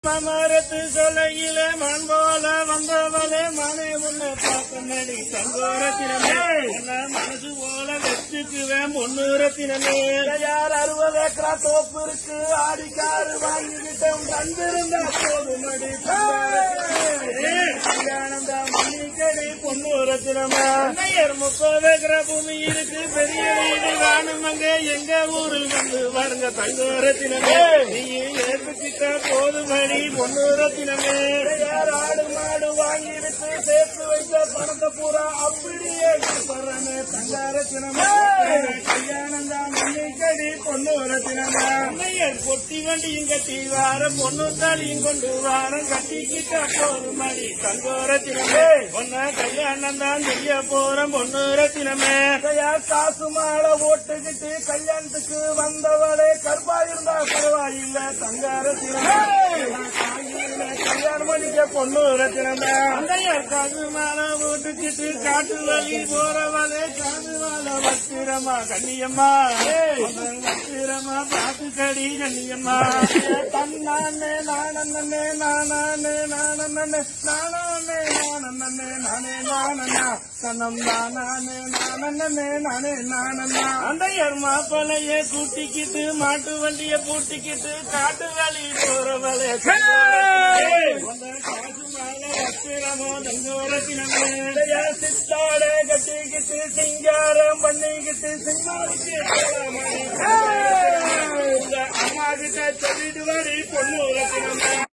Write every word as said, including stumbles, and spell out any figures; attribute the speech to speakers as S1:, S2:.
S1: மரத்து சொல்லையிலே மண் போல வந்தவளே மனை முன்ன பாக்கமடி சங்கோரத்தினமே மனசு போல வச்சுக்குவேன் பொண்ணுரத்தினமே யார் அறுபது ஏக்கரா தோப்பு இருக்கு ஆடிக்காரு வாங்கிக்கிட்டோம் கண்டிருந்தா போதுமடி கல்யாணந்தா மணிக்கடி பொண்ணுரத்தினமா முப்பது ஏக்கரா பூமி இருக்கு பெரிய வீடு காணும் அங்க எங்க ஊரில் வந்து வருங்க தங்கோரத்தினமே நீ ஏற்றுக்கிட்ட போதுமடி பொண்ணுரத்தினமே யார் ஆடு மாடு வாங்கி விட்டு சேர்த்து வைத்த பணத்தை பூரா அப்படியே சொல்றமே தங்காரத்தினமே கல்யாணம் தான் மண்ணிக்கடி பொண்ணுரத்தினமே அன்னையர் பொட்டி வண்டியும் கட்டி வாரம் பொண்ணு தாலியும் கொண்டு வாரம் கட்டிக்கிட்ட போதுமடி தங்கோரத்தினமே பொண்ண கல்யாணம் தான் செய்ய போறோம் பொண்ணுரத்தினமே யார் காசு மாலை ஓட்டுக்கிட்டு கல்யாணத்துக்கு வந்தவளே கருப்பா இருந்தா பரவாயில்லை தங்காரத்தினமே கல்யாணம் பண்ணிக்க பொண்ணு ரத்தினமே அந்தையர் காசு மாலை ஓட்டுக்கிட்டு காட்டு வழி போறவளே காது மாலை வச்சிரமா கண்ணியம்மா வச்சிரமா பாத்து கடி கண்ணியம்மா தன்னானே நானே நானே நானே நானே நானே நானே நானண்ணா தன்னம் நானே நானே நானே நானண்ணா அந்தையர் மாப்பிளைய கூட்டிக்கிட்டு மாட்டு வண்டிய பூட்டிக்கிட்டு காட்டு வழி போறவளே காசு மாலை வச்சிரமோ தங்கோரத்தினமே சித்தாடே கட்டிக்கிட்டு சிங்காரம் பண்ணிக்கிட்டு சிங்காரிக்கு அம்மா கிட்ட சொல்லிட்டு வரி பொண்ணு